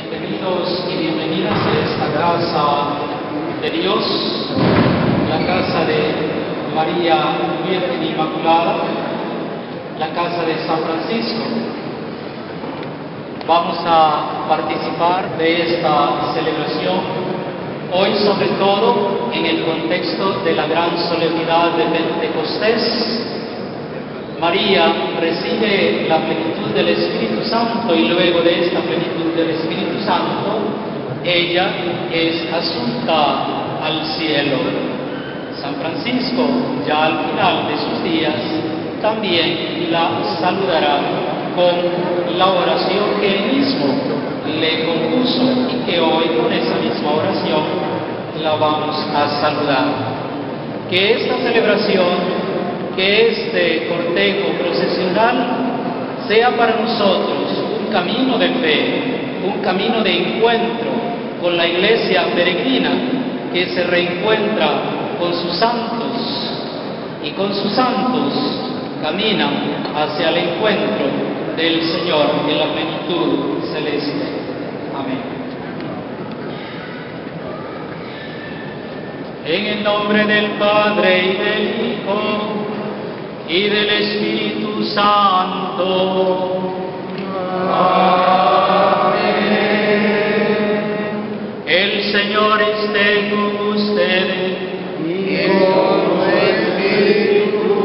Bienvenidos y bienvenidas a esta casa de Dios, la casa de María Virgen Inmaculada, la casa de San Francisco. Vamos a participar de esta celebración, hoy sobre todo en el contexto de la gran solemnidad de Pentecostés. María recibe la plenitud del Espíritu Santo y luego de esta plenitud del Espíritu Santo, ella es asunta al cielo. San Francisco, ya al final de sus días, también la saludará con la oración que él mismo le compuso y que hoy con esa misma oración la vamos a saludar. Que esta celebración, que este cortejo procesional sea para nosotros un camino de fe, un camino de encuentro con la Iglesia peregrina que se reencuentra con sus santos y con sus santos camina hacia el encuentro del Señor en la plenitud celeste. Amén. En el nombre del Padre y del Hijo y del Espíritu Santo. Amén. El Señor esté con ustedes. Y con tu espíritu.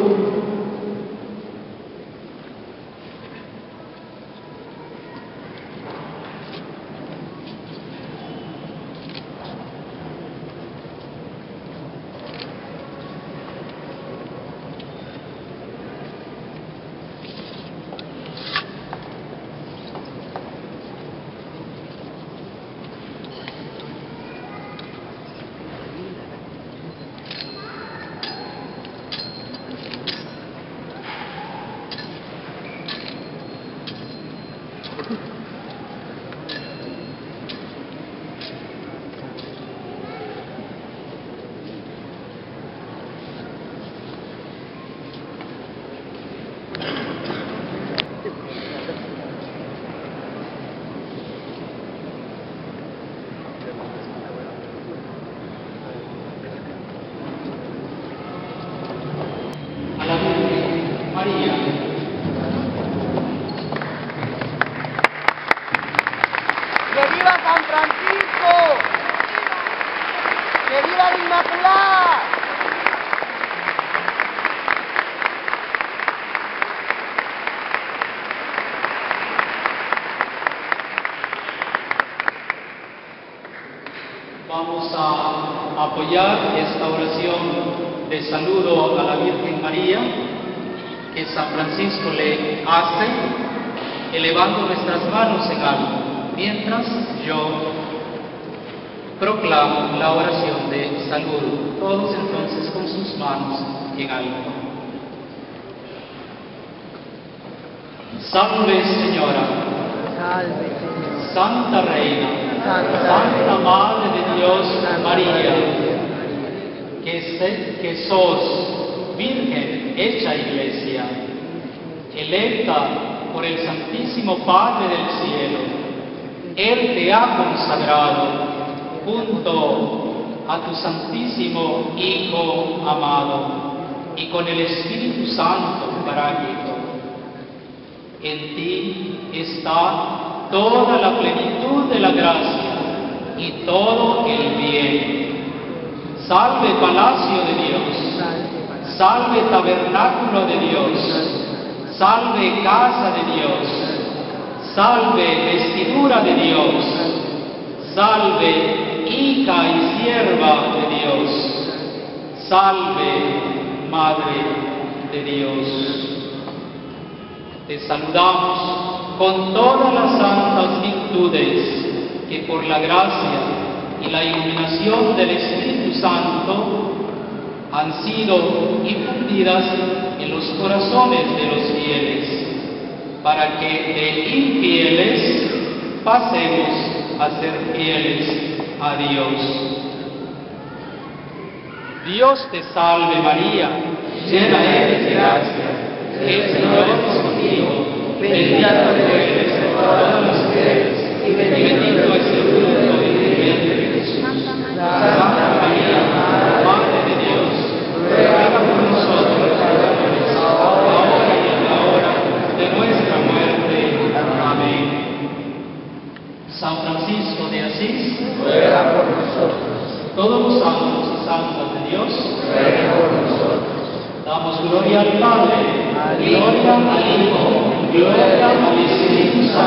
Vamos a apoyar esta oración de saludo a la Virgen María que San Francisco le hace, elevando nuestras manos en alto, mientras yo proclamo la oración de saludo. Todos entonces con sus manos en alto. Salve, Señora. Salve, Señor. Santa Reina, Santa Madre de Dios, María, que sos Virgen hecha Iglesia, electa por el Santísimo Padre del Cielo. Él te ha consagrado junto a tu Santísimo Hijo amado y con el Espíritu Santo Paráclito. En ti está toda la plenitud de la gracia y todo el bien. Salve palacio de Dios, salve tabernáculo de Dios, salve casa de Dios, salve vestidura de Dios, salve hija y sierva de Dios, salve madre de Dios. Te saludamos con todas las santas virtudes que por la gracia y la iluminación del Espíritu Santo han sido infundidas en los corazones de los fieles, para que de infieles pasemos a ser fieles a Dios. Dios te salve María, llena eres de gracia, el Señor es contigo, bendita tú eres entre todas las mujeres y bendito Génesis. ruega por nosotros. Todos los santos y santas de Dios, Ruega por nosotros. damos gloria al Padre, Al gloria al Hijo, gloria al Espíritu Santo.